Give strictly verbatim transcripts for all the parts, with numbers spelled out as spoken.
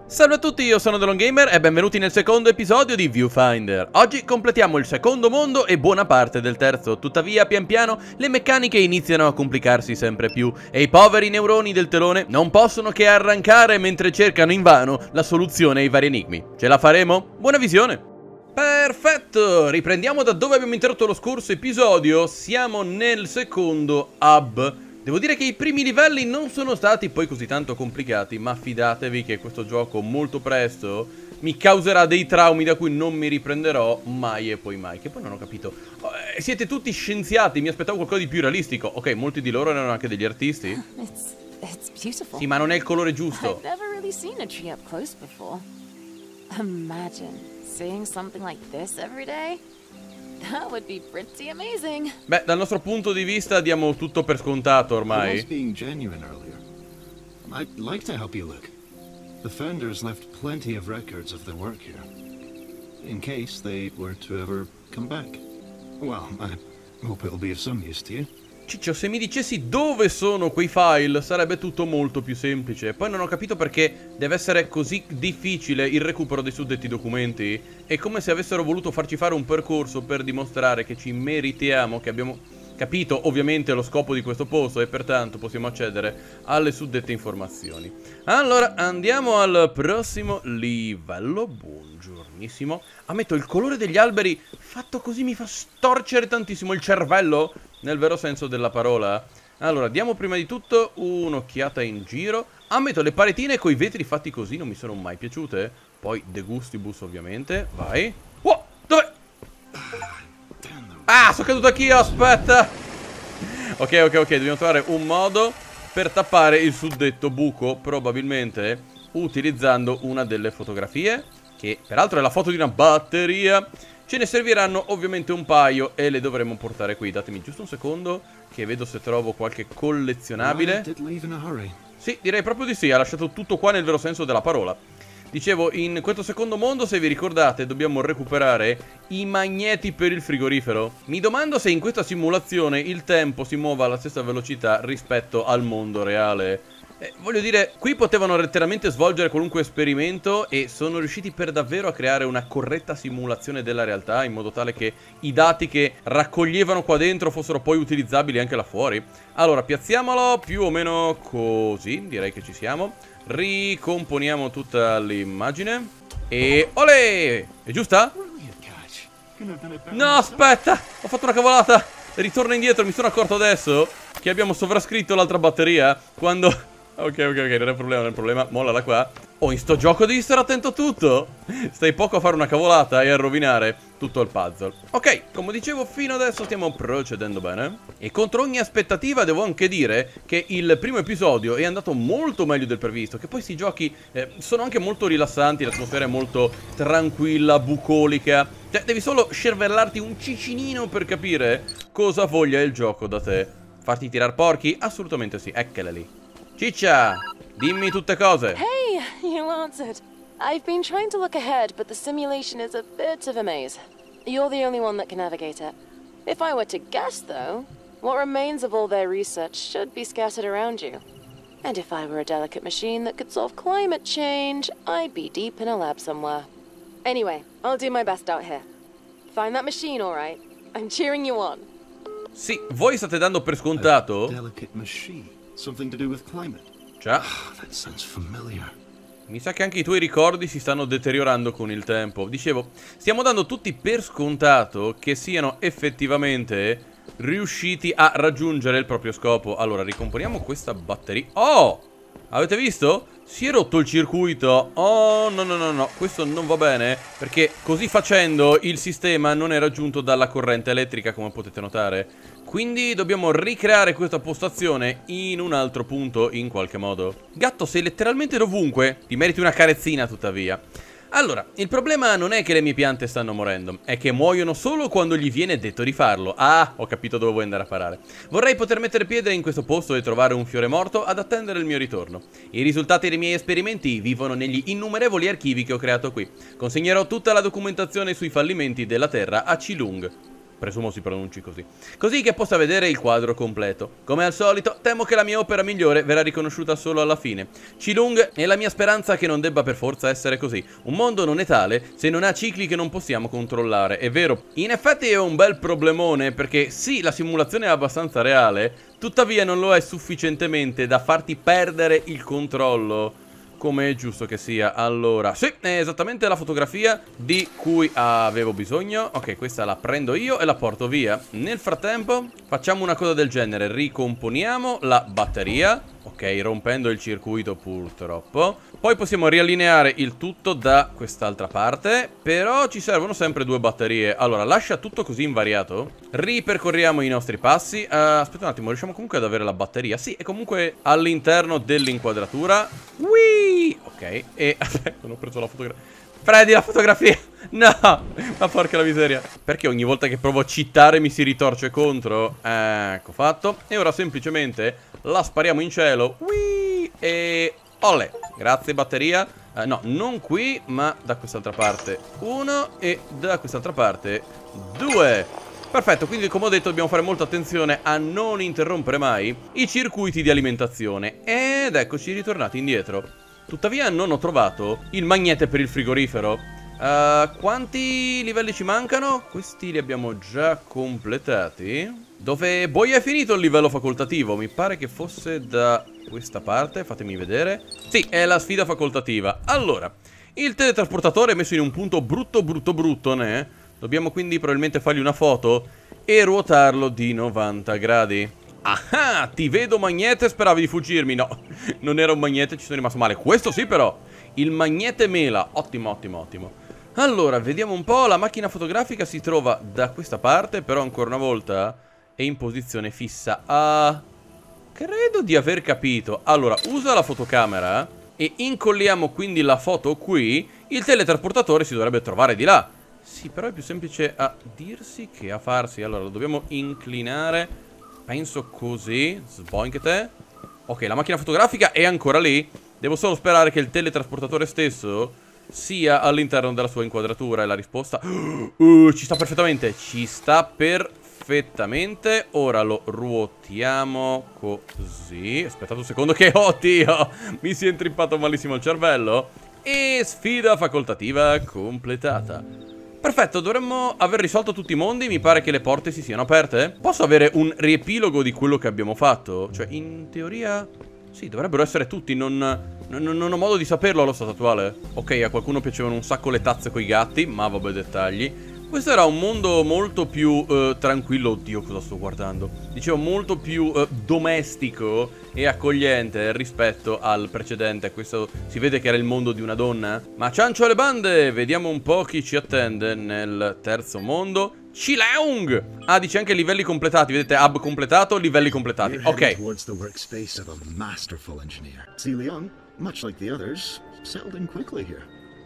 Salve a tutti, io sono TheLongGamer e benvenuti nel secondo episodio di Viewfinder. Oggi completiamo il secondo mondo e buona parte del terzo. Tuttavia, pian piano, le meccaniche iniziano a complicarsi sempre più e i poveri neuroni del telone non possono che arrancare mentre cercano invano la soluzione ai vari enigmi. Ce la faremo? Buona visione! Perfetto, riprendiamo da dove abbiamo interrotto lo scorso episodio. Siamo nel secondo hub. Devo dire che i primi livelli non sono stati poi così tanto complicati, ma fidatevi che questo gioco molto presto mi causerà dei traumi da cui non mi riprenderò mai e poi mai. Che poi non ho capito. Oh, eh, siete tutti scienziati, mi aspettavo qualcosa di più realistico. Ok, molti di loro erano anche degli artisti. It's, it's beautiful. Sì, ma non è il colore giusto. I've never really seen a tree up close before. Imagine seeing something like this every day. That would be pretty amazing. Beh, dal nostro punto di vista diamo tutto per scontato I ormai. was being genuine earlier. I'd like to help you look. The founders left plenty of records of their work here, in case they were to ever come back. Well, I hope it'll be of some use to you. Ciccio, se mi dicessi dove sono quei file sarebbe tutto molto più semplice. Poi non ho capito perché deve essere così difficile il recupero dei suddetti documenti. È come se avessero voluto farci fare un percorso per dimostrare che ci meritiamo, che abbiamo capito ovviamente lo scopo di questo posto e pertanto possiamo accedere alle suddette informazioni. Allora, andiamo al prossimo livello. Buongiornissimo. Ammetto, il colore degli alberi fatto così mi fa storcere tantissimo il cervello, nel vero senso della parola. Allora, diamo prima di tutto un'occhiata in giro. Ammetto, le paretine coi vetri fatti così non mi sono mai piaciute. Poi de gustibus ovviamente. Vai. Wow, dove? Ah, sono caduto anch'io, aspetta. Ok, ok, ok, dobbiamo trovare un modo per tappare il suddetto buco, probabilmente utilizzando una delle fotografie, che peraltro è la foto di una batteria. Ce ne serviranno ovviamente un paio e le dovremo portare qui. Datemi giusto un secondo che vedo se trovo qualche collezionabile. Did leave in a hurry. Sì, direi proprio di sì, ha lasciato tutto qua nel vero senso della parola. Dicevo, in questo secondo mondo, se vi ricordate, dobbiamo recuperare i magneti per il frigorifero. Mi domando se in questa simulazione il tempo si muova alla stessa velocità rispetto al mondo reale. Eh, voglio dire, qui potevano letteralmente svolgere qualunque esperimento e sono riusciti per davvero a creare una corretta simulazione della realtà, in modo tale che i dati che raccoglievano qua dentro fossero poi utilizzabili anche là fuori. Allora, piazziamolo più o meno così, direi che ci siamo. Ricomponiamo tutta l'immagine e... olè! È giusta? No, aspetta! Ho fatto una cavolata! Ritorna indietro, mi sono accorto adesso che abbiamo sovrascritto l'altra batteria quando... Ok, ok, ok, non è problema, non è problema. Mollala qua. Oh, in sto gioco devi stare attento a tutto. Stai poco a fare una cavolata e a rovinare tutto il puzzle. Ok, come dicevo, fino adesso stiamo procedendo bene. E contro ogni aspettativa devo anche dire che il primo episodio è andato molto meglio del previsto. Che poi sti giochi eh, sono anche molto rilassanti, l'atmosfera è molto tranquilla, bucolica. Cioè, devi solo scervellarti un cicinino per capire cosa voglia il gioco da te. Farti tirar porchi? Assolutamente sì, eccole lì. Ciccia, dimmi tutte cose. Hey, you answered. I've been trying to look ahead, but the simulation is a bit of a maze. You're the only one that can navigate it. If I were to guess, though, what remains of all their research should be scattered around you. And if I were a delicate machine that could solve climate change, I'd be deep in a lab somewhere. Anyway, I'll do my best out here. Find that machine, all right? I'm cheering you on. Sì, voi state dando per scontato? Delicate machine. Something to do with climate. Già. That sounds familiar. Mi sa che anche i tuoi ricordi si stanno deteriorando con il tempo. Dicevo, stiamo dando tutti per scontato che siano effettivamente riusciti a raggiungere il proprio scopo. Allora, ricomponiamo questa batteria. Oh! Avete visto? Si è rotto il circuito. Oh, no, no, no, no. Questo non va bene, perché così facendo il sistema non è raggiunto dalla corrente elettrica, come potete notare. Quindi dobbiamo ricreare questa postazione in un altro punto, in qualche modo. Gatto, sei letteralmente dovunque. Ti meriti una carezzina, tuttavia. Allora, il problema non è che le mie piante stanno morendo, è che muoiono solo quando gli viene detto di farlo. Ah, ho capito dove vuoi andare a parare. Vorrei poter mettere piede in questo posto e trovare un fiore morto ad attendere il mio ritorno. I risultati dei miei esperimenti vivono negli innumerevoli archivi che ho creato qui. Consegnerò tutta la documentazione sui fallimenti della Terra a Chilung. Presumo si pronunci così. Così che possa vedere il quadro completo. Come al solito, temo che la mia opera migliore verrà riconosciuta solo alla fine. Qilong è la mia speranza che non debba per forza essere così. Un mondo non è tale se non ha cicli che non possiamo controllare. È vero. In effetti è un bel problemone, perché sì, la simulazione è abbastanza reale, tuttavia non lo è sufficientemente da farti perdere il controllo. Come è giusto che sia. Allora, sì, è esattamente la fotografia di cui avevo bisogno. Ok, questa la prendo io e la porto via. Nel frattempo facciamo una cosa del genere. Ricomponiamo la batteria. Ok, rompendo il circuito purtroppo. Poi possiamo riallineare il tutto da quest'altra parte. Però ci servono sempre due batterie. Allora, lascia tutto così invariato. Ripercorriamo i nostri passi. uh, Aspetta un attimo, riusciamo comunque ad avere la batteria? Sì, è comunque all'interno dell'inquadratura. Whee! Ok, e... aspetta, non ho preso la fotografia. Prendi la fotografia! No! Ma porca la miseria. Perché ogni volta che provo a cheatare mi si ritorce contro? Ecco fatto. E ora semplicemente la spariamo in cielo. Whee! E... olè! Grazie batteria. uh, No, non qui, ma da quest'altra parte uno e da quest'altra parte due. Perfetto, quindi come ho detto dobbiamo fare molta attenzione a non interrompere mai i circuiti di alimentazione. Ed eccoci ritornati indietro. Tuttavia non ho trovato il magnete per il frigorifero. uh, Quanti livelli ci mancano? Questi li abbiamo già completati. Dove poi è finito il livello facoltativo? Mi pare che fosse da questa parte, fatemi vedere. Sì, è la sfida facoltativa. Allora, il teletrasportatore è messo in un punto brutto brutto brutto, ne? Dobbiamo quindi probabilmente fargli una foto e ruotarlo di novanta gradi. Ah, ti vedo magnete, speravi di fuggirmi. No, non era un magnete, ci sono rimasto male. Questo sì però, il magnete mela. Ottimo, ottimo, ottimo. Allora, vediamo un po'. La macchina fotografica si trova da questa parte, però ancora una volta è in posizione fissa. Ah, credo di aver capito. Allora, usa la fotocamera e incolliamo quindi la foto qui. Il teletrasportatore si dovrebbe trovare di là. Sì, però è più semplice a dirsi che a farsi. Allora, lo dobbiamo inclinare. Penso così. Sboinchete. Ok, la macchina fotografica è ancora lì. Devo solo sperare che il teletrasportatore stesso sia all'interno della sua inquadratura. E la risposta... Uh, ci sta perfettamente. Ci sta perfettamente. Ora lo ruotiamo così. Aspettate un secondo che... Oddio! Mi si è intrippato malissimo il cervello. E sfida facoltativa completata. Perfetto, dovremmo aver risolto tutti i mondi. Mi pare che le porte si siano aperte. Posso avere un riepilogo di quello che abbiamo fatto? Cioè, in teoria... sì, dovrebbero essere tutti. Non, non, non ho modo di saperlo allo stato attuale. Ok, a qualcuno piacevano un sacco le tazze coi gatti, ma vabbè, dettagli. Questo era un mondo molto più eh, tranquillo. Oddio, cosa sto guardando? Dicevo, molto più eh, domestico e accogliente rispetto al precedente. Questo si vede che era il mondo di una donna. Ma ciancio alle bande! Vediamo un po' chi ci attende nel terzo mondo. Qilong! Ah, dice anche livelli completati. Vedete, hub completato, livelli completati. Ok. Towards the workspace of a masterful engineer. Qilong, much like the others, settled in quickly here.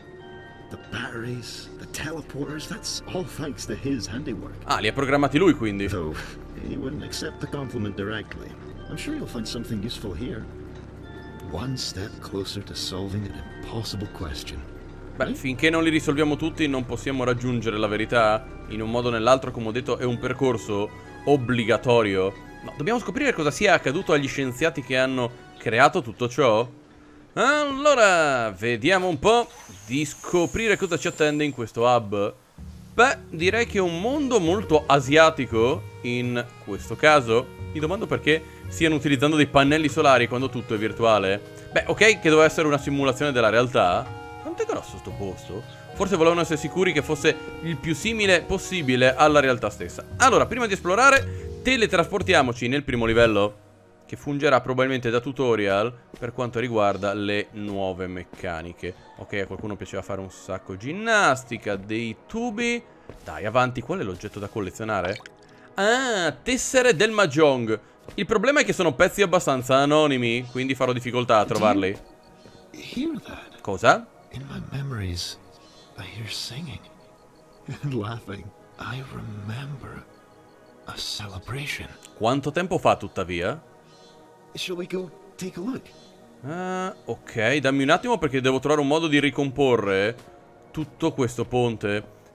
The batteries, the teleporters, that's all thanks to his handiwork. Ah, li ha programmati lui quindi. Though he wouldn't accept the compliment directly. I'm sure you'll find something useful here. One step closer to solving an impossible question. Beh, finché non li risolviamo tutti non possiamo raggiungere la verità. In un modo o nell'altro, come ho detto, è un percorso obbligatorio. No, dobbiamo scoprire cosa sia accaduto agli scienziati che hanno creato tutto ciò. Allora, vediamo un po' di scoprire cosa ci attende in questo hub. Beh, direi che è un mondo molto asiatico in questo caso. Mi domando perché stiano utilizzando dei pannelli solari quando tutto è virtuale. Beh, ok, che doveva essere una simulazione della realtà. Quanto è grosso sto posto? Forse volevano essere sicuri che fosse il più simile possibile alla realtà stessa. Allora, prima di esplorare, teletrasportiamoci nel primo livello, che fungerà probabilmente da tutorial per quanto riguarda le nuove meccaniche. Ok, a qualcuno piaceva fare un sacco ginnastica, dei tubi. Dai, avanti, qual è l'oggetto da collezionare? Ah, tessere del Mahjong. Il problema è che sono pezzi abbastanza anonimi, quindi farò difficoltà a trovarli. Hear that? Cosa? In my memories, I hear singing and laughing. I remember a celebration. Quanto tempo fa, tuttavia? Shall we go take a look? Ah, ok, dammi un attimo perché devo trovare un modo di ricomporre tutto questo ponte.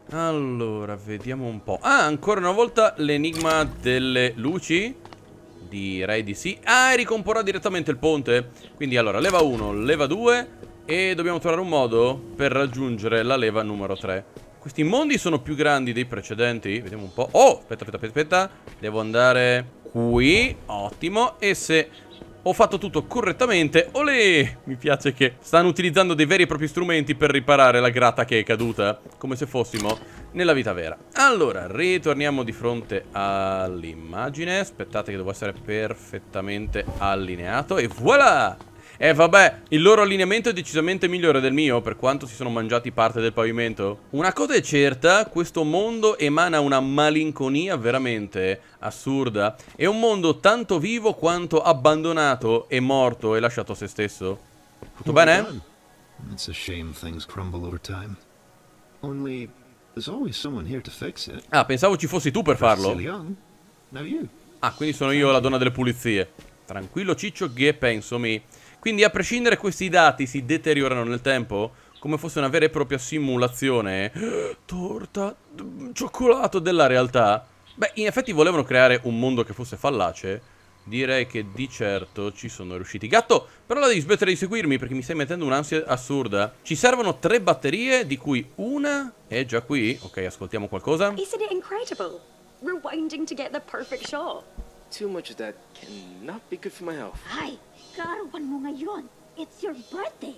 Allora, vediamo un po'. Ah, ancora una volta l'enigma delle luci. Direi di sì. Ah, e ricomporrà direttamente il ponte. Quindi allora, leva uno, leva due. E dobbiamo trovare un modo per raggiungere la leva numero tre. Questi mondi sono più grandi dei precedenti. Vediamo un po'. Oh, aspetta, aspetta, aspetta. Devo andare qui. Ottimo. E se ho fatto tutto correttamente, olè! Mi piace che stanno utilizzando dei veri e propri strumenti per riparare la grata che è caduta, come se fossimo nella vita vera. Allora, ritorniamo di fronte all'immagine. Aspettate che devo essere perfettamente allineato. E voilà! E vabbè, il loro allineamento è decisamente migliore del mio, per quanto si sono mangiati parte del pavimento. Una cosa è certa, questo mondo emana una malinconia veramente assurda. È un mondo tanto vivo quanto abbandonato e morto e lasciato a se stesso. Tutto bene? It's a shame things crumble over time. Only there's always someone here to fix it. Ah, pensavo ci fossi tu per farlo. Still young. Now you. Ah, quindi sono io la donna delle pulizie. Tranquillo Ciccio, che penso mi... Quindi a prescindere questi dati si deteriorano nel tempo, come fosse una vera e propria simulazione. Torta, cioccolato della realtà. Beh, in effetti volevano creare un mondo che fosse fallace. Direi che di certo ci sono riusciti. Gatto, però la devi smettere di seguirmi perché mi stai mettendo un'ansia assurda. Ci servono tre batterie, di cui una è già qui. Ok, ascoltiamo qualcosa. Isn't it incredible? Rewinding to get the perfect shot. Too much of that cannot be good for my health. Ay, karawan mo ngayon. It's your birthday.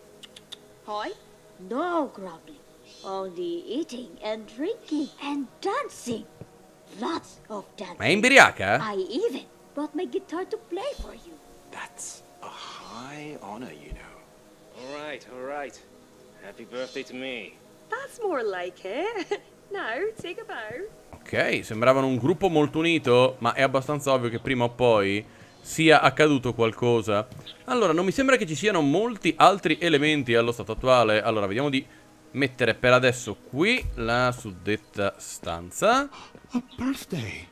Hi? No grumbling. Only eating and drinking and dancing. Lots of dancing. Ma è imbriaca? I even brought my guitar to play for you. That's a high honor, you know. All right, all right. Happy birthday to me. That's more like it. Now, take a bow. Ok, sembravano un gruppo molto unito, ma è abbastanza ovvio che prima o poi sia accaduto qualcosa. Allora, non mi sembra che ci siano molti altri elementi allo stato attuale. Allora, vediamo di mettere per adesso qui la suddetta stanza. A birthday.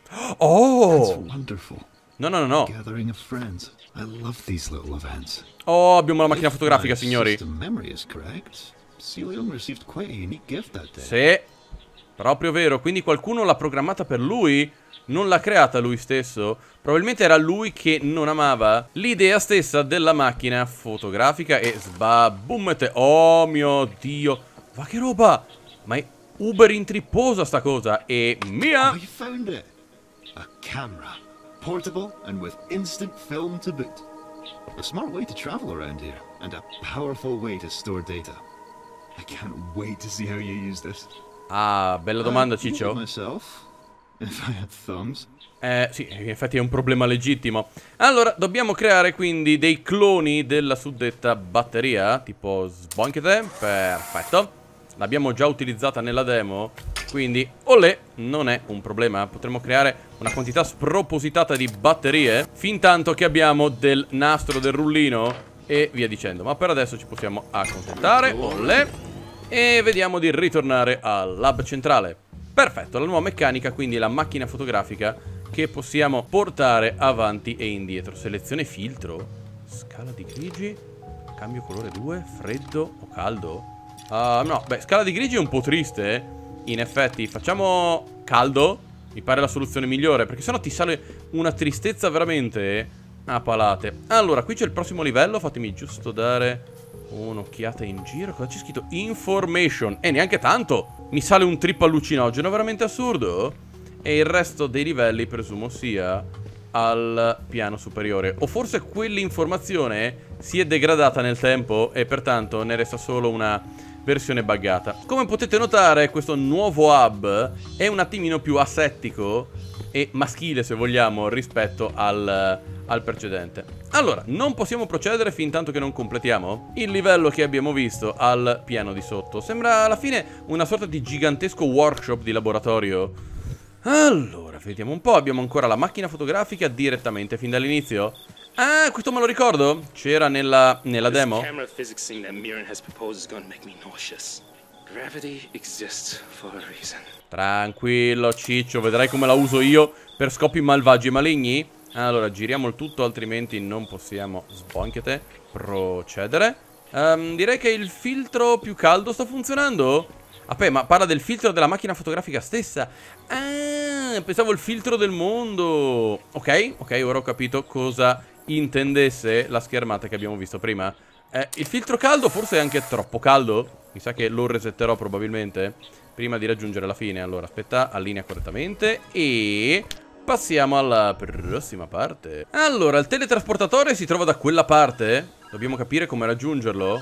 Oh! That's wonderful. No, no, no, no. Gathering of friends. I love these little events. Oh, abbiamo la macchina If fotografica, my signori. system memory is correct, Celion received quite a unique gift that day. Sì, proprio vero. Quindi qualcuno l'ha programmata per lui, non l'ha creata lui stesso. Probabilmente era lui che non amava l'idea stessa della macchina fotografica. E sbabummete. Oh mio Dio. Ma che roba. Ma è uber intripposa sta cosa. E mia. Oh, you found it. A camera. Portable and with instant film to boot. A smart way to travel around here, and a powerful way to store data. I can't wait to see how you use this. Ah, bella domanda, I'd use it Ciccio. myself, if I had thumbs. Eh, sì, in effetti è un problema legittimo. Allora, dobbiamo creare quindi dei cloni della suddetta batteria, tipo sbonchete, perfetto. L'abbiamo già utilizzata nella demo, quindi, olè, non è un problema. Potremmo creare una quantità spropositata di batterie, fin tanto che abbiamo del nastro, del rullino e via dicendo. Ma per adesso ci possiamo accontentare, olè. E vediamo di ritornare al lab centrale. Perfetto, la nuova meccanica, quindi la macchina fotografica che possiamo portare avanti e indietro. Selezione filtro, scala di grigi, cambio colore due, freddo o caldo? Uh, no, beh, scala di grigi è un po' triste, eh. In effetti, facciamo caldo. Mi pare la soluzione migliore, perché sennò ti sale una tristezza veramente a palate. Allora, qui c'è il prossimo livello. Fatemi giusto dare un'occhiata in giro. Cosa c'è scritto? Information. E neanche tanto. Mi sale un trip allucinogeno veramente assurdo. E il resto dei livelli presumo sia al piano superiore. O forse quell'informazione si è degradata nel tempo e pertanto ne resta solo una versione buggata. Come potete notare, questo nuovo hub è un attimino più asettico e maschile, se vogliamo, rispetto al, al precedente. Allora, non possiamo procedere fin tanto che non completiamo il livello che abbiamo visto al piano di sotto. Sembra alla fine una sorta di gigantesco workshop di laboratorio. Allora, vediamo un po'. Abbiamo ancora la macchina fotografica direttamente fin dall'inizio. Ah, questo me lo ricordo. C'era nella, nella demo. This camera physics thing that Mirren has proposed is going to make me nauseous. Gravity exists for a reason. Tranquillo, Ciccio, vedrai come la uso io per scopi malvagi e maligni. Allora, giriamo il tutto, altrimenti non possiamo, sbonchete, procedere. um, Direi che il filtro più caldo sta funzionando. Vabbè, ma parla del filtro della macchina fotografica stessa. Ah, pensavo il filtro del mondo. Ok, ok, ora ho capito cosa intendesse la schermata che abbiamo visto prima. eh, Il filtro caldo forse è anche troppo caldo. Mi sa che lo resetterò probabilmente prima di raggiungere la fine. Allora, aspetta, allinea correttamente e passiamo alla prossima parte. Allora, il teletrasportatore si trova da quella parte. Dobbiamo capire come raggiungerlo.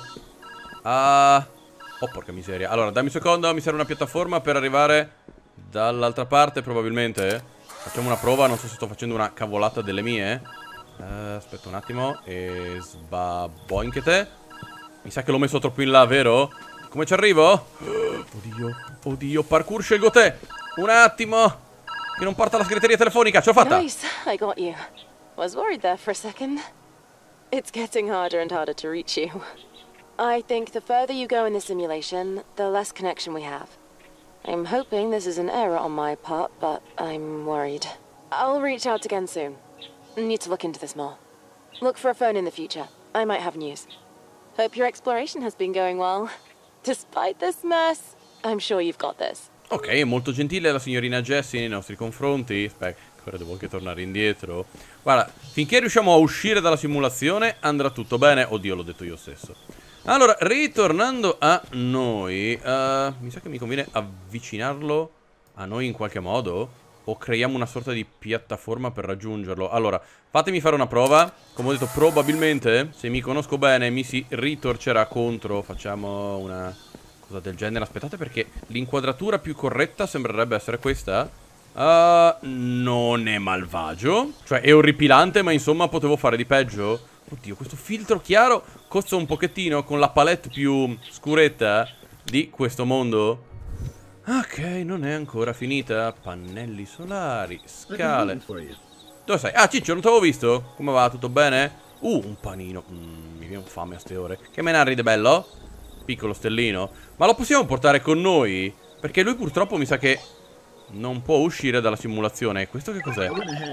Ah, oh, porca miseria. Allora, dammi un secondo, mi serve una piattaforma per arrivare dall'altra parte probabilmente. Facciamo una prova, non so se sto facendo una cavolata delle mie. uh, Aspetta un attimo. E sbaboinchete. Mi sa che l'ho messo troppo in là, vero? Come ci arrivo? Oddio, oddio, parkour scelgo te. Un attimo che non parta la segreteria telefonica, ce l'ho fatta. Nice, I got you. Was worried there for a second. It's getting harder and harder to reach you. I think the further you go in the simulation, the less connection we have. I'm hoping this is an error on my part, but I'm worried. I'll reach out again soon. Need to look into this more. Look for a phone in the future. I might have news. Hope your exploration has been going well. Despite this mess, I'm sure you've got this. Ok, è molto gentile la signorina Jessie nei nostri confronti. Aspetta, ora devo anche tornare indietro. Guarda, finché riusciamo a uscire dalla simulazione andrà tutto bene. Oddio, l'ho detto io stesso. Allora, ritornando a noi, uh, mi sa che mi conviene avvicinarlo a noi in qualche modo. O creiamo una sorta di piattaforma per raggiungerlo. Allora, fatemi fare una prova. Come ho detto, probabilmente, se mi conosco bene, mi si ritorcerà contro. Facciamo una cosa del genere. Aspettate, perché l'inquadratura più corretta sembrerebbe essere questa. Uh, non è malvagio. Cioè, è orripilante, ma insomma potevo fare di peggio. Oddio, questo filtro chiaro costa un pochettino con la palette più scuretta di questo mondo. Ok, non è ancora finita. Pannelli solari, scale. Dove sei? Ah, Ciccio, non ti avevo visto? Come va? Tutto bene? Uh, un panino. mm, Mi viene fame a ste ore. Che me ne ride bello? Piccolo stellino. Ma lo possiamo portare con noi? Perché lui purtroppo mi sa che non può uscire dalla simulazione. Questo che cos'è?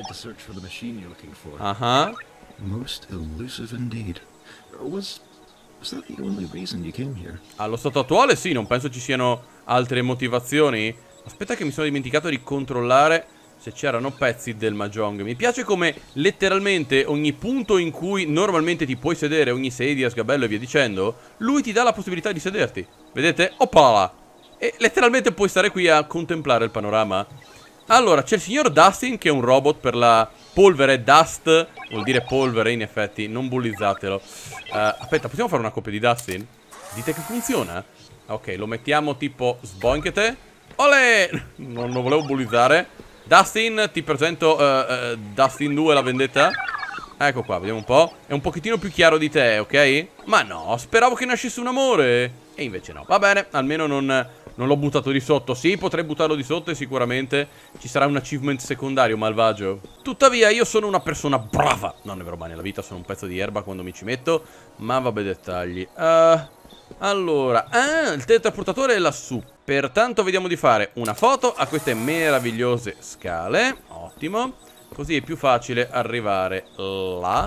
Ah, uh-huh. Most elusive indeed. Was was that the only reason you came here? Allo stato attuale sì, non penso ci siano altre motivazioni. Aspetta che mi sono dimenticato di controllare se c'erano pezzi del Mahjong. Mi piace come letteralmente ogni punto in cui normalmente ti puoi sedere, ogni sedia, sgabello e via dicendo, lui ti dà la possibilità di sederti. Vedete? Oppala! E letteralmente puoi stare qui a contemplare il panorama. Allora, c'è il signor Dustin che è un robot per la polvere. Dust vuol dire polvere, in effetti, non bullizzatelo. uh, Aspetta, possiamo fare una copia di Dustin? Dite che funziona? Ok, lo mettiamo tipo sboinchete. Olè! Non lo volevo bullizzare. Dustin, ti presento uh, uh, Dustin due, la vendetta. Ecco qua, vediamo un po'. È un pochettino più chiaro di te, ok? Ma no, speravo che nascesse un amore. E invece no, va bene, almeno non... Non l'ho buttato di sotto. Sì, potrei buttarlo di sotto e sicuramente ci sarà un achievement secondario malvagio. Tuttavia io sono una persona brava. Non è vero, mai nella vita sono un pezzo di erba quando mi ci metto. Ma vabbè, dettagli. uh, Allora, ah, il teletrasportatore è lassù. Pertanto vediamo di fare una foto a queste meravigliose scale. Ottimo. Così è più facile arrivare là.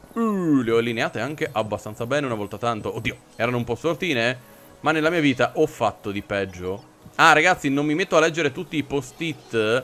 uh, Le ho allineate anche abbastanza bene una volta tanto. Oddio, erano un po' stortine, ma nella mia vita ho fatto di peggio. Ah, ragazzi, non mi metto a leggere tutti i post-it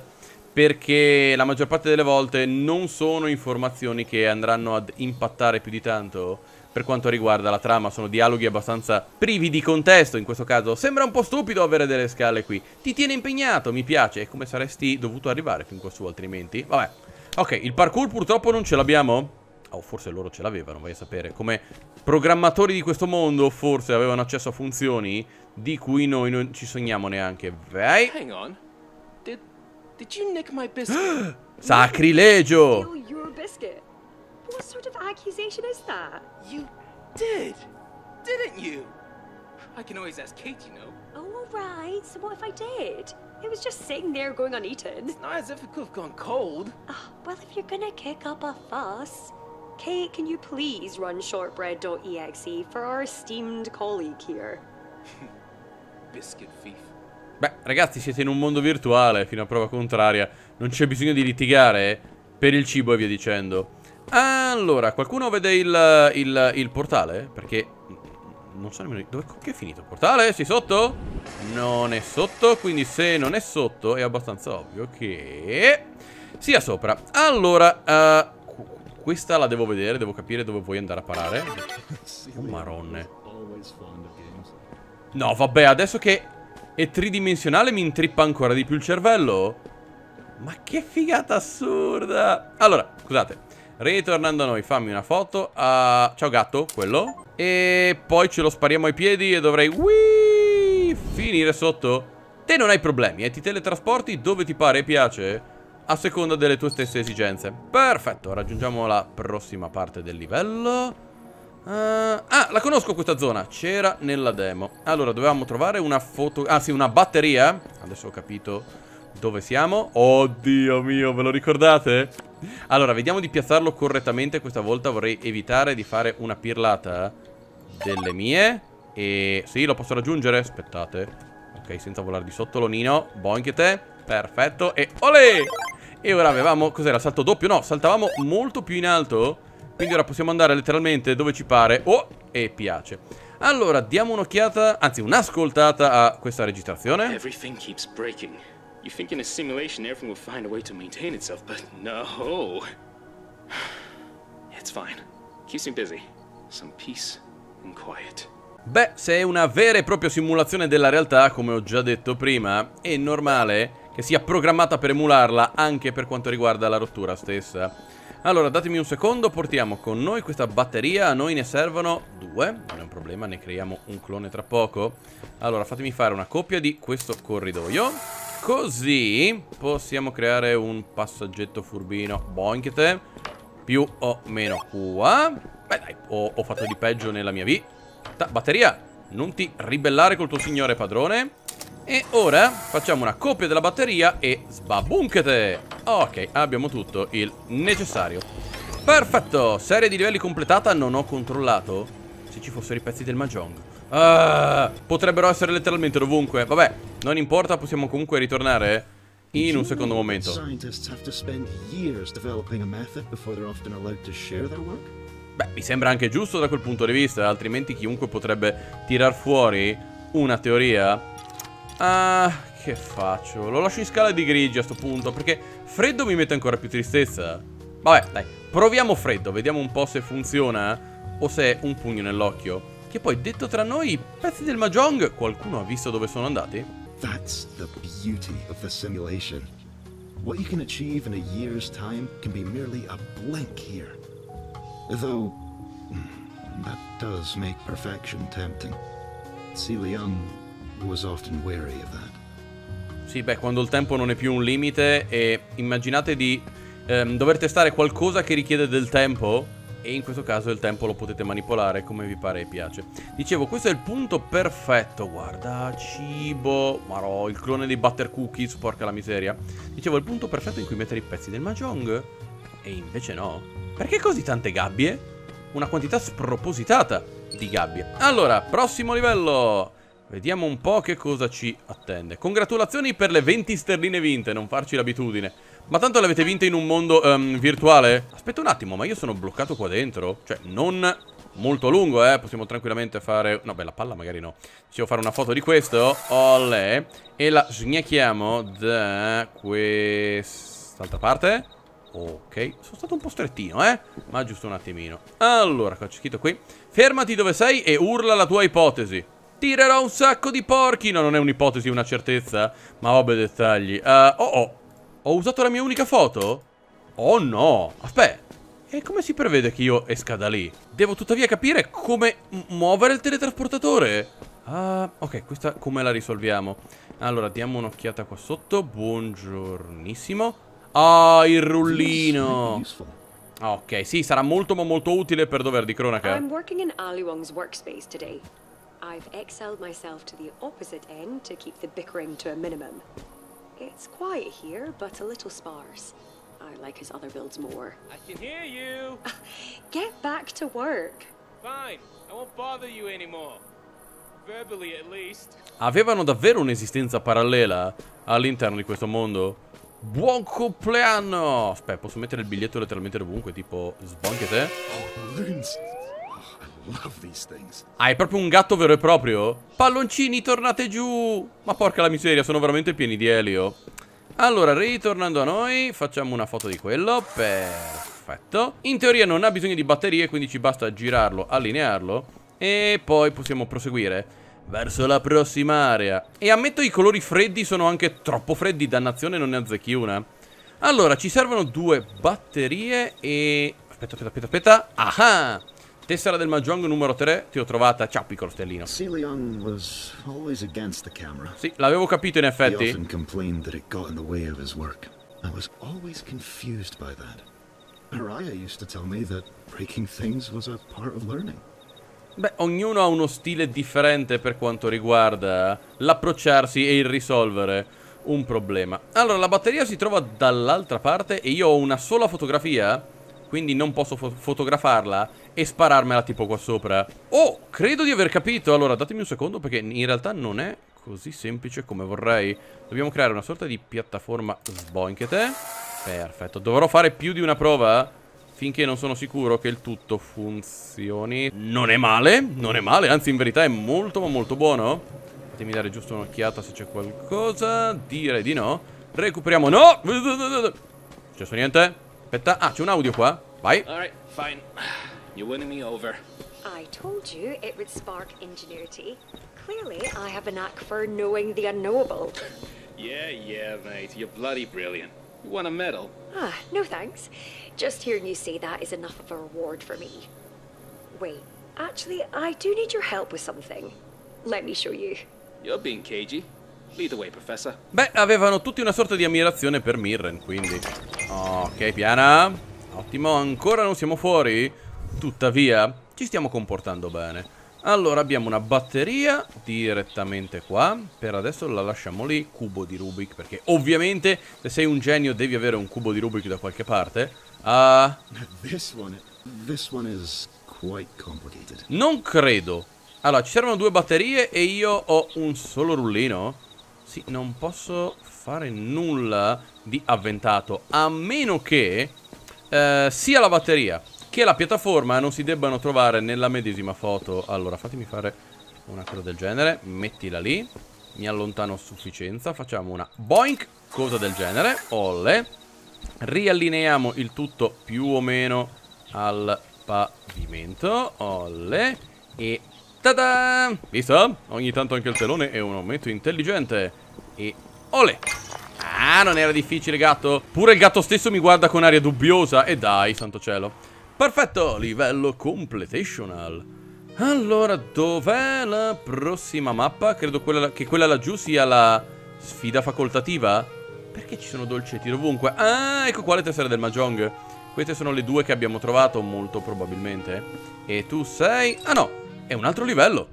perché la maggior parte delle volte non sono informazioni che andranno ad impattare più di tanto per quanto riguarda la trama. Sono dialoghi abbastanza privi di contesto in questo caso. Sembra un po' stupido avere delle scale qui. Ti tiene impegnato, mi piace. È come saresti dovuto arrivare fin qua su altrimenti. Vabbè. Ok, il parkour purtroppo non ce l'abbiamo. O oh, forse loro ce l'avevano, vai a sapere. Come programmatori di questo mondo forse avevano accesso a funzioni di cui noi non ci sogniamo neanche. Vai. Hang on. Did did you nick my biscuit? Sacrilegio! Steal your biscuit? What sort of accusation is that? You did, didn't you? I can always ask Kate, you know. Oh, all right. So what if I did? It was just sitting there going uneaten. It's not as if it could have gone cold. Ah, well, if you're gonna kick up a fuss, Kate, can you please run shortbread dot E X E for our esteemed colleague here? Biscuit thief. Beh, ragazzi, siete in un mondo virtuale, fino a prova contraria. Non c'è bisogno di litigare per il cibo e via dicendo. Allora, qualcuno vede il, il, il portale? Perché non so nemmeno dove che è finito il portale? Sei sotto? non è sotto, quindi se non è sotto è abbastanza ovvio che sia sopra. Allora, uh, questa la devo vedere, devo capire dove vuoi andare a parare. Oh maronne. No, vabbè, adesso che è tridimensionale mi intrippa ancora di più il cervello. Ma che figata assurda. Allora, scusate, ritornando a noi, fammi una foto. uh, Ciao gatto, quello. E poi ce lo spariamo ai piedi e dovrei Wii, finire sotto. Te non hai problemi, eh? Ti teletrasporti dove ti pare e piace, a seconda delle tue stesse esigenze. Perfetto, raggiungiamo la prossima parte del livello. uh, Ah, la conosco questa zona, c'era nella demo. Allora, dovevamo trovare una foto. Ah sì, una batteria. Adesso ho capito dove siamo. Oddio mio, ve lo ricordate? Allora, vediamo di piazzarlo correttamente. Questa volta vorrei evitare di fare una pirlata delle mie. E sì, lo posso raggiungere? Aspettate. Ok, senza volare di sotto, Lonino. Boinchete. Perfetto. E olè! E ora avevamo... Cos'era? Salto doppio? No, saltavamo molto più in alto. Quindi ora possiamo andare letteralmente dove ci pare. Oh! E piace. Allora, diamo un'occhiata, anzi un'ascoltata a questa registrazione. Everything keeps breaking. You think in a simulation everything will find a way to maintain itself, but no. It's fine. Keeps me busy. Some peace and quiet. Beh, se è una vera e propria simulazione della realtà, come ho già detto prima, è normale che sia programmata per emularla anche per quanto riguarda la rottura stessa. Allora, datemi un secondo, portiamo con noi questa batteria, a noi ne servono due, non è un problema, ne creiamo un clone tra poco. Allora, fatemi fare una copia di questo corridoio, così possiamo creare un passaggetto furbino, boinchete, più o meno qua. Beh dai, ho, ho fatto di peggio nella mia vita. Batteria, non ti ribellare col tuo signore padrone. E ora facciamo una copia della batteria e sbabunchete. Ok, abbiamo tutto il necessario. Perfetto, serie di livelli completata. Non ho controllato se ci fossero i pezzi del Mahjong. ah, Potrebbero essere letteralmente dovunque. Vabbè, non importa, possiamo comunque ritornare in un secondo momento. Beh, mi sembra anche giusto da quel punto di vista, altrimenti chiunque potrebbe tirar fuori una teoria. Ah, che faccio? Lo lascio in scala di grigi a sto punto, perché freddo mi mette ancora più tristezza. Vabbè, dai, proviamo freddo, vediamo un po' se funziona o se è un pugno nell'occhio. Che poi, detto tra noi, i pezzi del Mahjong, qualcuno ha visto dove sono andati? That's the beauty of the simulation. What you can achieve in a year's time can be merely a blink here. Though, that does make perfection tempting. Seeley Young was often wary of that. Sì, beh, quando il tempo non è più un limite e immaginate di ehm, dover testare qualcosa che richiede del tempo, e in questo caso il tempo lo potete manipolare come vi pare e piace. Dicevo, questo è il punto perfetto. Guarda, cibo, marò, il clone dei Butter Cookies, porca la miseria. Dicevo, il punto perfetto in cui mettere i pezzi del Mahjong, e invece no. Perché così tante gabbie? Una quantità spropositata di gabbie. Allora, prossimo livello. Vediamo un po' che cosa ci attende. Congratulazioni per le venti sterline vinte, non farci l'abitudine. Ma tanto le avete vinte in un mondo um, virtuale? Aspetta un attimo, ma io sono bloccato qua dentro? Cioè, non molto a lungo, eh. Possiamo tranquillamente fare... No, beh, la palla magari no. Devo fare una foto di questo. Olè. E la sgnacchiamo da quest'altra parte. Ok, sono stato un po' strettino, eh. Ma giusto un attimino. Allora, cosa c'è scritto qui? Fermati dove sei e urla la tua ipotesi. Tirerò un sacco di porchi. No, non è un'ipotesi, è una certezza. Ma vabbè, dettagli. uh, Oh, oh. Ho usato la mia unica foto? Oh no. Aspetta. E come si prevede che io esca da lì? Devo tuttavia capire come muovere il teletrasportatore. Ah, ok, questa come la risolviamo? Allora, diamo un'occhiata qua sotto. Buongiornissimo. Ah, il rullino. Ok, sì, sarà molto ma molto utile per dover di cronaca. I'm working in Ali Wong's workspace today. I've excelled myself to the opposite end to keep the bickering to a minimum. It's quiet here, but a little sparse. I like his other builds more. I can hear you. Get back to work. Fine, I won't bother you anymore. Verbally at least. Avevano davvero un'esistenza parallela all'interno di questo mondo? Buon compleanno! Aspetta, posso mettere il biglietto letteralmente dovunque, tipo sbonchete? Oh, balloons! Oh, I love these things. Ah, è proprio un gatto vero e proprio? Palloncini, tornate giù! Ma porca la miseria, sono veramente pieni di elio. Allora, ritornando a noi, facciamo una foto di quello. Perfetto. In teoria non ha bisogno di batterie, quindi ci basta girarlo, allinearlo. E poi possiamo proseguire verso la prossima area. E ammetto i colori freddi sono anche troppo freddi, dannazione, non ne azzecchi una. Allora, ci servono due batterie e... Aspetta, aspetta, aspetta, aspetta. Ah! Tessera del Mahjong numero tre, ti ho trovata. Ciao, piccolo stellino. Ceylon was always against the camera. Sì, l'avevo capito in He effetti. often complained that it got in the way of his work. I was always confused by that. Araya used to tell me that breaking things was a part of learning. Beh, ognuno ha uno stile differente per quanto riguarda l'approcciarsi e il risolvere un problema. Allora, la batteria si trova dall'altra parte e io ho una sola fotografia, quindi non posso fo fotografarla e spararmela tipo qua sopra. Oh, credo di aver capito. Allora, datemi un secondo perché in realtà non è così semplice come vorrei. Dobbiamo creare una sorta di piattaforma sboinchete. Perfetto, dovrò fare più di una prova finché non sono sicuro che il tutto funzioni. Non è male, non è male, anzi in verità è molto ma molto buono. Fatemi dare giusto un'occhiata se c'è qualcosa. Direi di no. Recuperiamo, no! C'è niente? Aspetta, ah, c'è un audio qua. Vai. Alright, fine. You're winning me over. I told you it would spark ingenuity. Clearly, I have a knack for knowing the unknowable. Yeah, yeah, mate. You're bloody brilliant. You want a medal? Ah, no thanks. Just hearing you say that is enough of a reward for me. Wait, actually, I do need your help with something. Let me show you. You're being cagey. Lead the way, Professor. Beh, avevano tutti una sorta di ammirazione per Mirren, quindi. Ok, piana. Ottimo, ancora non siamo fuori. Tuttavia, ci stiamo comportando bene. Allora, abbiamo una batteria direttamente qua. Per adesso la lasciamo lì. Cubo di Rubik, perché ovviamente se sei un genio devi avere un cubo di Rubik da qualche parte. Uh, This one, this one is quite complicated. non credo. Allora, ci servono due batterie e io ho un solo rullino. Sì, non posso fare nulla di avventato, a meno che eh, sia la batteria che la piattaforma non si debbano trovare nella medesima foto. Allora, fatemi fare una cosa del genere. Mettila lì. Mi allontano a sufficienza. Facciamo una boink, cosa del genere. Olle. Riallineiamo il tutto più o meno al pavimento. Olle. E tada! Visto? Ogni tanto anche il telone è un aumento intelligente. E ole! Ah, non era difficile, gatto. Pure il gatto stesso mi guarda con aria dubbiosa. E dai, santo cielo. Perfetto, livello completational. Allora, dov'è la prossima mappa? Credo quella, che quella laggiù sia la sfida facoltativa. Perché ci sono dolcetti ovunque? Ah, ecco qua le tessere del Mahjong. Queste sono le due che abbiamo trovato, molto probabilmente. E tu sei... Ah no, è un altro livello.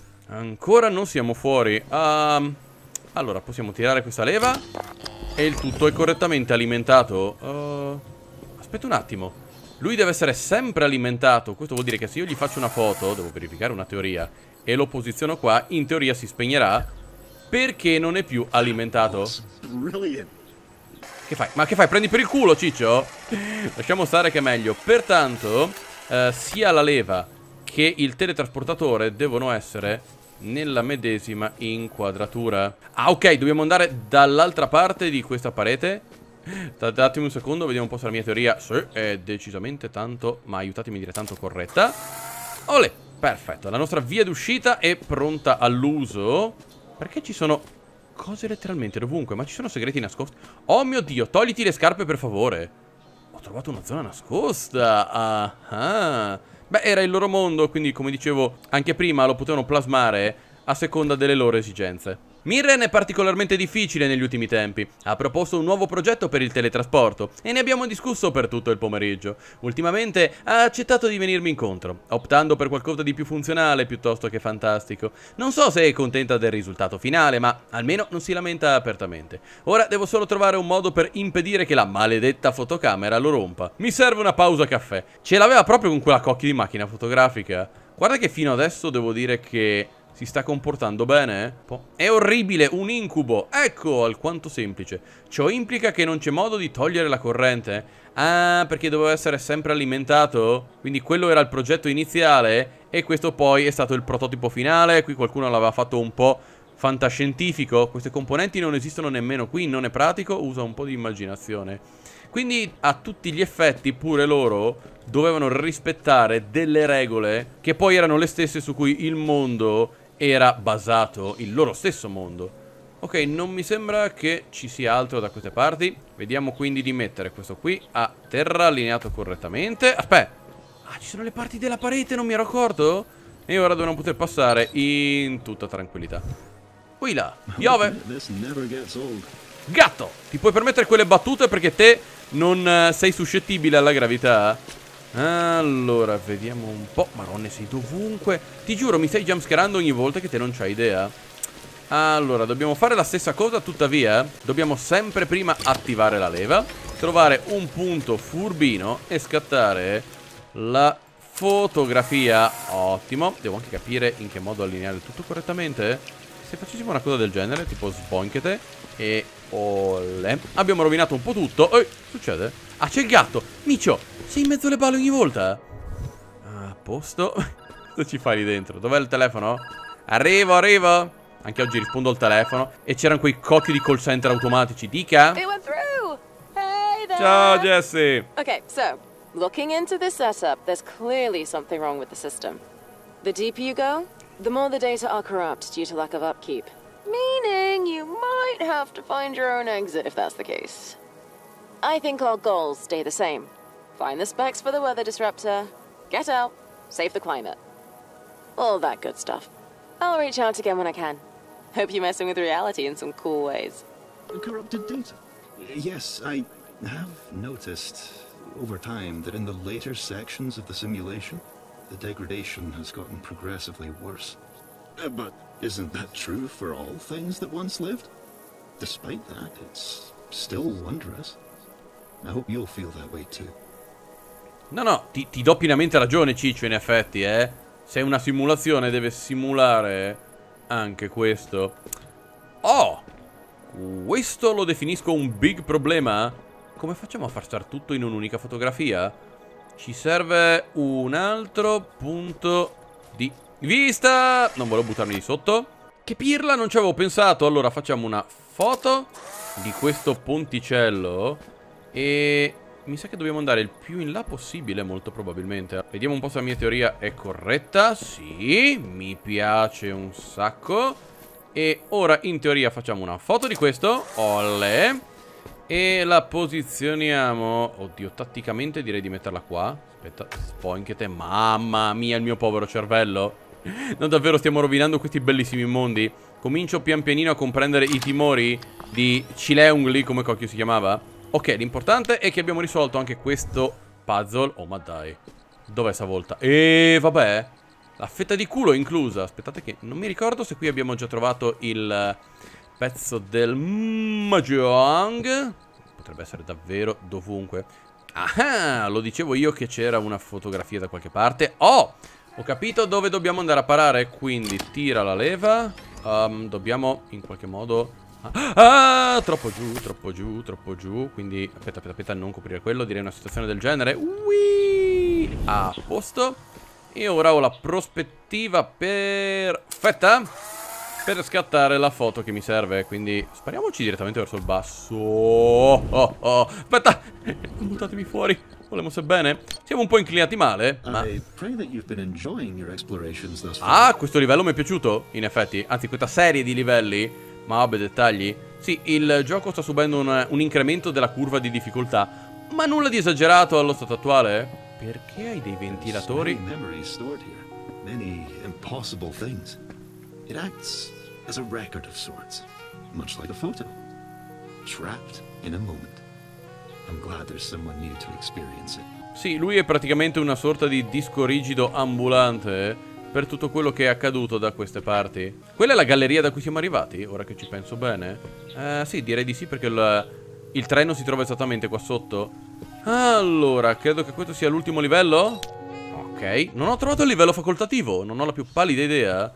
Ancora non siamo fuori. um, Allora, possiamo tirare questa leva e il tutto è correttamente alimentato. uh, Aspetta un attimo. Lui deve essere sempre alimentato. Questo vuol dire che se io gli faccio una foto, devo verificare una teoria, e lo posiziono qua, in teoria si spegnerà perché non è più alimentato. Brilliant. Che fai? Ma che fai? Prendi per il culo, ciccio? Lasciamo stare che è meglio. Pertanto, eh, sia la leva che il teletrasportatore devono essere nella medesima inquadratura. Ah, ok, dobbiamo andare dall'altra parte di questa parete. Datemi un secondo, vediamo un po' se la mia teoria sì, è decisamente tanto, ma aiutatemi a dire tanto corretta. Olè, perfetto, la nostra via d'uscita è pronta all'uso. Perché ci sono cose letteralmente dovunque, ma ci sono segreti nascosti. Oh mio Dio, togliti le scarpe per favore. Ho trovato una zona nascosta. Ah, ah. Beh, era il loro mondo, quindi come dicevo anche prima lo potevano plasmare a seconda delle loro esigenze. Mirren è particolarmente difficile negli ultimi tempi. Ha proposto un nuovo progetto per il teletrasporto e ne abbiamo discusso per tutto il pomeriggio. Ultimamente ha accettato di venirmi incontro, optando per qualcosa di più funzionale piuttosto che fantastico. Non so se è contenta del risultato finale, ma almeno non si lamenta apertamente. Ora devo solo trovare un modo per impedire che la maledetta fotocamera lo rompa. Mi serve una pausa caffè. Ce l'aveva proprio con quella cocchia di macchina fotografica. Guarda che fino adesso devo dire che Si sta comportando bene? È orribile, un incubo. Ecco, alquanto semplice. Ciò implica che non c'è modo di togliere la corrente. Ah, perché doveva essere sempre alimentato? Quindi quello era il progetto iniziale e questo poi è stato il prototipo finale. Qui qualcuno l'aveva fatto un po' fantascientifico. Queste componenti non esistono nemmeno qui, non è pratico, usa un po' di immaginazione. Quindi a tutti gli effetti pure loro dovevano rispettare delle regole che poi erano le stesse su cui il mondo era basato, il loro stesso mondo. Ok, non mi sembra che ci sia altro da queste parti. Vediamo quindi di mettere questo qui a terra, allineato correttamente. Aspetta, ah, ci sono le parti della parete, non mi ero accorto. E ora dovremmo poter passare in tutta tranquillità. Qui là, piove. Gatto, ti puoi permettere quelle battute perché te non uh, sei suscettibile alla gravità? Allora, vediamo un po'. Maronna, sei dovunque. Ti giuro, mi stai jumpscarando ogni volta che te non c'hai idea. Allora, dobbiamo fare la stessa cosa, tuttavia dobbiamo sempre prima attivare la leva, trovare un punto furbino e scattare la fotografia. Ottimo. Devo anche capire in che modo allineare il tutto correttamente. Se facessimo una cosa del genere, tipo sboinchete e olè. Abbiamo rovinato un po' tutto. Ehi, succede? Ah, c'è il gatto. Micio, sei in mezzo alle balle ogni volta? A posto. Cosa ci fai lì dentro? Dov'è il telefono? Arrivo, arrivo. Anche oggi rispondo al telefono. E c'erano quei cocchi di call center automatici. Dica. It went through. Hey there. Ciao, Jesse. Okay, so, looking into this setup, there's clearly something wrong with the system. The deeper you go, the more the data are corrupt due to lack of upkeep. Meaning you might have to find your own exit if that's the case. I think our goals stay the same. Find the specs for the weather disruptor, get out, save the climate. All that good stuff. I'll reach out again when I can. Hope you're messing with reality in some cool ways. Corrupted data? Yes, I have noticed over time that in the later sections of the simulation, the degradation has gotten progressively worse. Uh, but isn't that true for all things that once lived? Despite that, it's still wondrous. I hope you'll feel that way too. No, no, ti, ti do pienamente ragione, Ciccio, in effetti, eh. Se è una simulazione deve simulare anche questo. Oh! Questo lo definisco un big problema. Come facciamo a far stare tutto in un'unica fotografia? Ci serve un altro punto di vista. Non volevo buttarmi di sotto. Che pirla, non ci avevo pensato. Allora facciamo una foto di questo ponticello. E mi sa che dobbiamo andare il più in là possibile, molto probabilmente. Vediamo un po' se la mia teoria è corretta. Sì, mi piace un sacco. E ora in teoria facciamo una foto di questo. Olè. E la posizioniamo. Oddio, tatticamente direi di metterla qua. Aspetta, spoinchete. Mamma mia, il mio povero cervello. Non davvero stiamo rovinando questi bellissimi mondi. Comincio pian pianino a comprendere i timori di Cileungli, come cocchio si chiamava. Ok, l'importante è che abbiamo risolto anche questo puzzle. Oh, ma dai. Dov'è stavolta? E vabbè, la fetta di culo è inclusa. Aspettate che non mi ricordo se qui abbiamo già trovato il pezzo del Mahjong. Potrebbe essere davvero dovunque. Ah, lo dicevo io che c'era una fotografia da qualche parte. Oh, ho capito dove dobbiamo andare a parare. Quindi tira la leva. um, Dobbiamo in qualche modo... Ah, troppo giù, troppo giù, troppo giù. Quindi, aspetta, aspetta, aspetta, non coprire quello. Direi una situazione del genere. Ui, a posto. E ora ho la prospettiva perfetta per scattare la foto che mi serve. Quindi spariamoci direttamente verso il basso. Oh, oh, oh. Aspetta, non buttatemi fuori. Volevo sebbene. Siamo un po' inclinati male, ma... Ah, questo livello mi è piaciuto, in effetti. Anzi, questa serie di livelli. Ma vabbè, dettagli. Sì, il gioco sta subendo un, un incremento della curva di difficoltà, ma nulla di esagerato allo stato attuale. Perché hai dei ventilatori? Many impossible things. It acts as a record of sorts, much like a photo, trapped in a moment. I'm glad there's someone new to experience it. Sì, lui è praticamente una sorta di disco rigido ambulante per tutto quello che è accaduto da queste parti. Quella è la galleria da cui siamo arrivati, ora che ci penso bene. Eh, sì, direi di sì, perché il, il treno si trova esattamente qua sotto. Allora, credo che questo sia l'ultimo livello. Ok, non ho trovato il livello facoltativo, non ho la più pallida idea.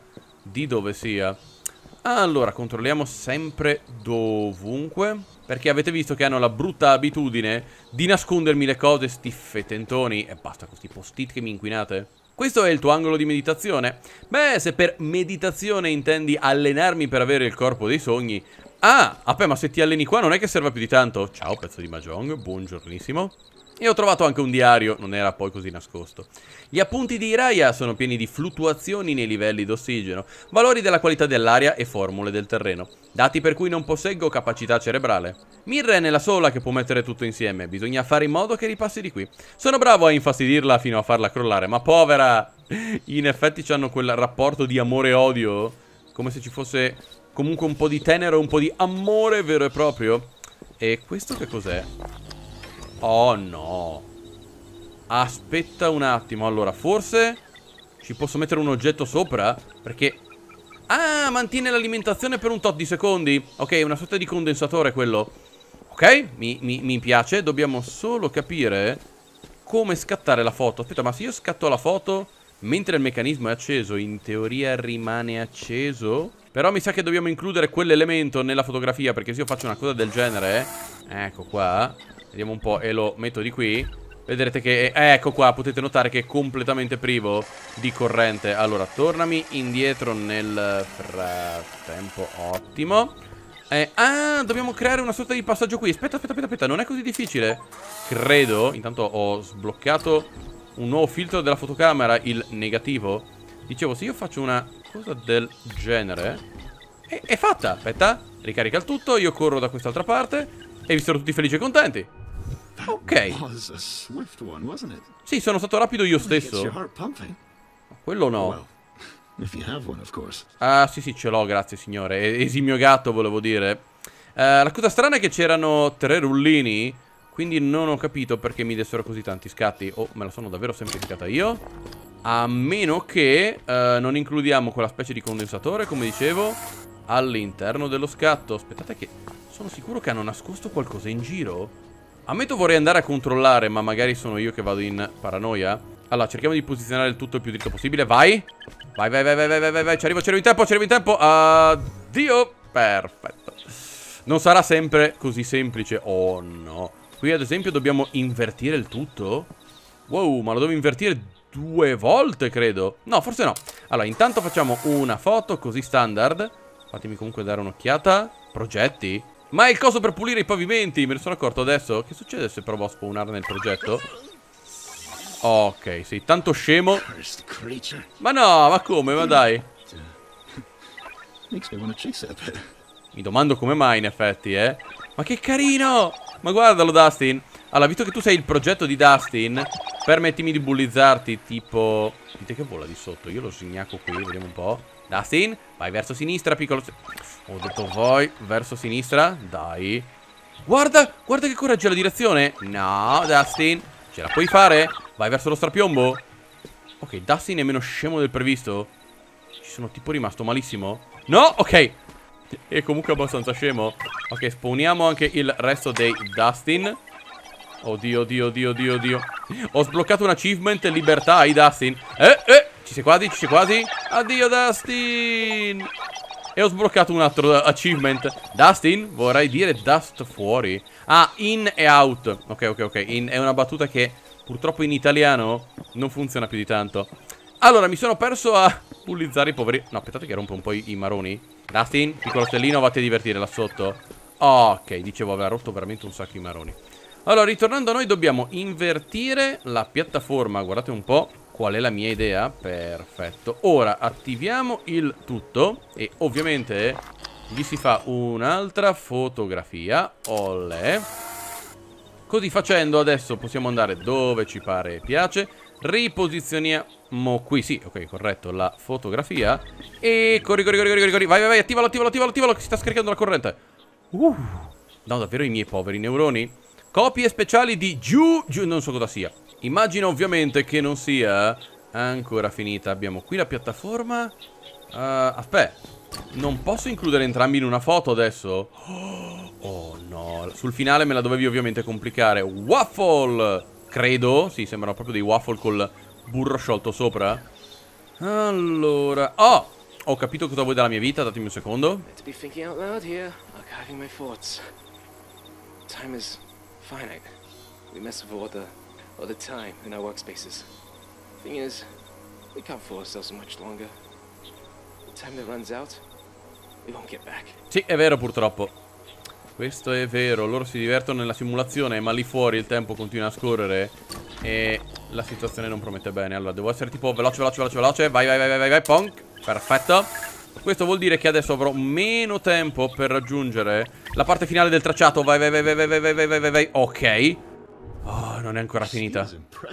di dove sia. Allora, controlliamo sempre dovunque, perché avete visto che hanno la brutta abitudine di nascondermi le cose, sti fetentoni. E basta con sti post-it che mi inquinate. Questo è il tuo angolo di meditazione? Beh, se per meditazione intendi allenarmi per avere il corpo dei sogni... Ah, vabbè, ma se ti alleni qua non è che serva più di tanto. Ciao, pezzo di mahjong, buongiornissimo. E ho trovato anche un diario, non era poi così nascosto. Gli appunti di Iraya sono pieni di fluttuazioni nei livelli d'ossigeno, valori della qualità dell'aria e formule del terreno, dati per cui non posseggo capacità cerebrale. Mirren è la sola che può mettere tutto insieme, bisogna fare in modo che ripassi di qui. Sono bravo a infastidirla fino a farla crollare, ma povera! In effetti c'hanno quel rapporto di amore e odio, come se ci fosse comunque un po' di tenero, un po' di amore vero e proprio. E questo che cos'è? Oh no. Aspetta un attimo. Allora, forse ci posso mettere un oggetto sopra? Perché... Ah, mantiene l'alimentazione per un tot di secondi. Ok, una sorta di condensatore quello. Ok, mi, mi, mi piace. Dobbiamo solo capire come scattare la foto. Aspetta, ma se io scatto la foto mentre il meccanismo è acceso, in teoria rimane acceso? Però mi sa che dobbiamo includere quell'elemento nella fotografia, perché se io faccio una cosa del genere... Ecco qua. Vediamo un po' e lo metto di qui. Vedrete che, eh, ecco qua, potete notare che è completamente privo di corrente. Allora, tornami indietro nel frattempo. Ottimo. eh, Ah, dobbiamo creare una sorta di passaggio qui. Aspetta, aspetta, aspetta, aspetta, non è così difficile, credo. Intanto ho sbloccato un nuovo filtro della fotocamera, il negativo. Dicevo, se io faccio una cosa del genere, È, è fatta, aspetta. Ricarica il tutto, io corro da quest'altra parte e vi sono tutti felici e contenti. Ok. Sì, sono stato rapido io stesso. Quello no. Ah, sì, sì, ce l'ho, grazie signore. Esimio gatto, volevo dire. uh, La cosa strana è che c'erano tre rullini, quindi non ho capito perché mi dessero così tanti scatti. Oh, me la sono davvero semplificata io. A meno che uh, non includiamo quella specie di condensatore, come dicevo, all'interno dello scatto. Aspettate che sono sicuro che hanno nascosto qualcosa in giro. Ammetto vorrei andare a controllare, ma magari sono io che vado in paranoia. Allora, cerchiamo di posizionare il tutto il più dritto possibile. Vai. Vai, vai, vai, vai, vai, vai, vai. Ci arrivo, ci arrivo in tempo, ci arrivo in tempo. Addio. Perfetto. Non sarà sempre così semplice. Oh no. Qui ad esempio dobbiamo invertire il tutto. Wow, ma lo devo invertire due volte, credo. No, forse no. Allora, intanto facciamo una foto così standard. Fatemi comunque dare un'occhiata. Progetti. Ma è il coso per pulire i pavimenti. Me ne sono accorto adesso. Che succede se provo a spawnare nel progetto? Ok, sei tanto scemo. Ma no, ma come? Ma dai. Mi domando come mai, in effetti, eh. Ma che carino. Ma guardalo, Dustin. Allora, visto che tu sei il progetto di Dustin, permettimi di bullizzarti. Tipo... Dite che vola di sotto. Io lo segnacco qui, vediamo un po'. Dustin, vai verso sinistra, piccolo... Ho detto voi, verso sinistra. Dai. Guarda, guarda che coraggio la direzione. No, Dustin, ce la puoi fare? Vai verso lo strapiombo. Ok, Dustin è meno scemo del previsto. Ci sono tipo rimasto malissimo. No, ok. È comunque abbastanza scemo. Ok, spawniamo anche il resto dei Dustin. Oddio, oddio, oddio, oddio, oddio. Ho sbloccato un achievement libertà ai Dustin. Eh, eh, ci sei quasi, ci sei quasi. Addio, Dustin. E ho sbloccato un altro achievement. Dustin, vorrei dire dust fuori. Ah, in e out. Ok, ok, ok. In è una battuta che purtroppo in italiano non funziona più di tanto. Allora, mi sono perso a bullizzare i poveri... No, aspettate che rompo un po' i, i maroni. Dustin, piccolo stellino, vatti a divertire là sotto. Ok, dicevo, aveva rotto veramente un sacco i maroni. Allora, ritornando a noi, dobbiamo invertire la piattaforma. Guardate un po' qual è la mia idea. Perfetto. Ora attiviamo il tutto e ovviamente gli si fa un'altra fotografia. Olè. Così facendo adesso possiamo andare dove ci pare e piace. Riposizioniamo qui, sì, ok, corretto, la fotografia. E corri, corri, corri, corri, corri. Vai, vai, vai, attivalo, attivalo, attivalo, attivalo, che si sta scaricando la corrente. Uh, no, davvero i miei poveri neuroni. Copie speciali di giù, giù, non so cosa sia. Immagino ovviamente che non sia ancora finita. Abbiamo qui la piattaforma. uh, Aspetta, non posso includere entrambi in una foto adesso? Oh no, sul finale me la dovevi ovviamente complicare. Waffle, credo. Sì, sembrano proprio dei waffle col burro sciolto sopra. Allora, oh, ho capito cosa vuoi dalla mia vita, datemi un secondo. To be thinking out loud here, archiving my thoughts. Time is finite. We mess with all the, all the time in our workspaces. Thing is, we can't fool ourselves much longer. The time that runs out, we won't get back. Sì, è vero purtroppo. Questo è vero, loro si divertono nella simulazione, ma lì fuori il tempo continua a scorrere e la situazione non promette bene. Allora, devo essere tipo veloce, veloce, veloce, veloce. Vai, vai, vai, vai, vai, vai, ponk. Perfetto. Questo vuol dire che adesso avrò meno tempo per raggiungere la parte finale del tracciato. Vai, vai, vai, vai, vai, vai, vai, vai, vai, vai, vai. Ok. Oh, non è ancora finita.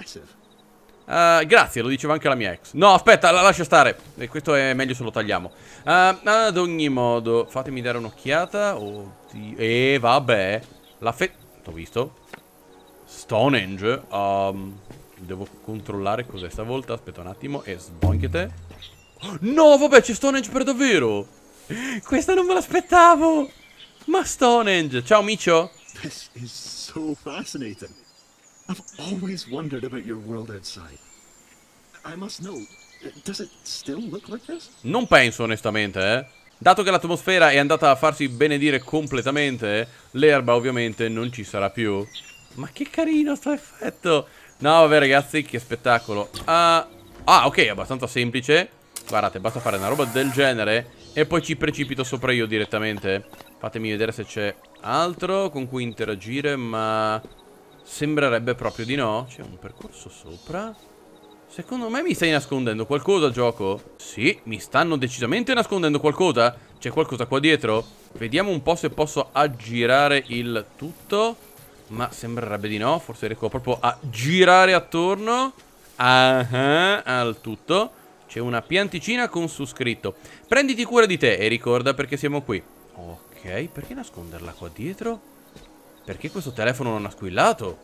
Uh, grazie, lo diceva anche la mia ex. No, aspetta, la lascia stare. E questo è meglio se lo tagliamo. uh, Ad ogni modo, fatemi dare un'occhiata. Oddio. E vabbè. La fe... T'ho visto. Stonehenge. um, Devo controllare cos'è stavolta. Aspetta un attimo e sbonchete. No, vabbè, c'è Stonehenge per davvero. Questa non me l'aspettavo. Ma Stonehenge. Ciao Micio. This is so fascinating. I've always wondered about your world outside. I must know, does it still look like this? Non penso onestamente, eh. Dato che l'atmosfera è andata a farsi benedire completamente, l'erba ovviamente non ci sarà più. Ma che carino sto effetto. No, vabbè ragazzi, che spettacolo. uh, Ah, ok, è abbastanza semplice. Guardate, basta fare una roba del genere e poi ci precipito sopra io direttamente. Fatemi vedere se c'è altro con cui interagire, ma... sembrerebbe proprio di no. C'è un percorso sopra. Secondo me mi stai nascondendo qualcosa, gioco. Sì, mi stanno decisamente nascondendo qualcosa. C'è qualcosa qua dietro. Vediamo un po' se posso aggirare il tutto. Ma sembrerebbe di no. Forse riesco proprio a girare attorno ah, al tutto. C'è una pianticina con su scritto: prenditi cura di te e ricorda perché siamo qui. Ok, perché nasconderla qua dietro? Perché questo telefono non ha squillato?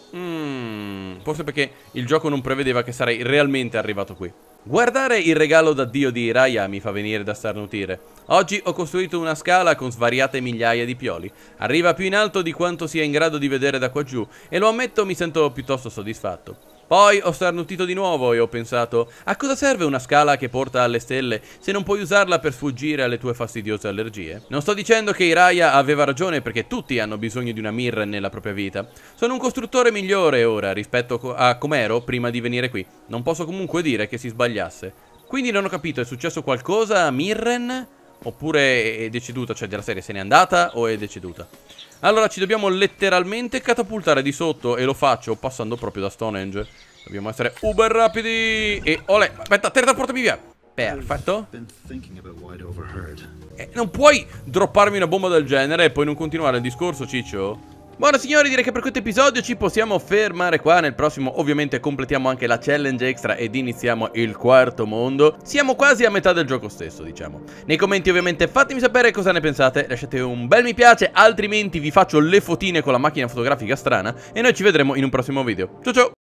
Mm, forse perché il gioco non prevedeva che sarei realmente arrivato qui. Guardare il regalo d'addio di Hiraya mi fa venire da starnutire. Oggi ho costruito una scala con svariate migliaia di pioli. Arriva più in alto di quanto sia in grado di vedere da qua giù e lo ammetto, mi sento piuttosto soddisfatto. Poi ho starnutito di nuovo e ho pensato: a cosa serve una scala che porta alle stelle se non puoi usarla per sfuggire alle tue fastidiose allergie? Non sto dicendo che Hiraya aveva ragione, perché tutti hanno bisogno di una Mirren nella propria vita. Sono un costruttore migliore ora rispetto a com'ero prima di venire qui. Non posso comunque dire che si sbagliasse. Quindi non ho capito, è successo qualcosa a Mirren? Oppure è deceduta, cioè della serie se n'è andata o è deceduta? Allora ci dobbiamo letteralmente catapultare di sotto e lo faccio passando proprio da Stonehenge. Dobbiamo essere uber rapidi. E olè, aspetta, teletrasportami via. Perfetto. eh, Non puoi dropparmi una bomba del genere e poi non continuare il discorso, ciccio. Buona signori, direi che per questo episodio ci possiamo fermare qua. Nel prossimo ovviamente completiamo anche la challenge extra ed iniziamo il quarto mondo. Siamo quasi a metà del gioco stesso, diciamo. Nei commenti ovviamente fatemi sapere cosa ne pensate. Lasciate un bel mi piace, altrimenti vi faccio le fotine con la macchina fotografica strana. E noi ci vedremo in un prossimo video. Ciao ciao!